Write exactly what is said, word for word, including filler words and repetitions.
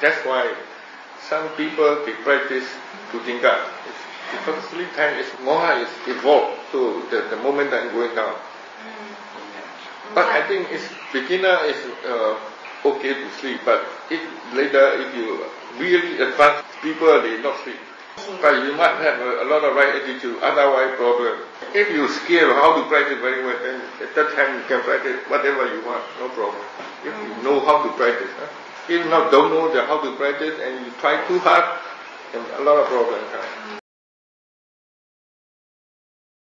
That's why some people they practice to tingkat. Because sleep time is more is evolved, so the, the momentum going down. But I think it's beginner is uh, okay to sleep, but if later if you really advanced people they not sleep. But you must have a, a lot of right attitude, otherwise problem. If you skill how to practice very well, then at that time you can practice whatever you want, no problem. If you know how to practice. Huh? If you not don't know the how to practice and you try too hard, then a lot of problems come.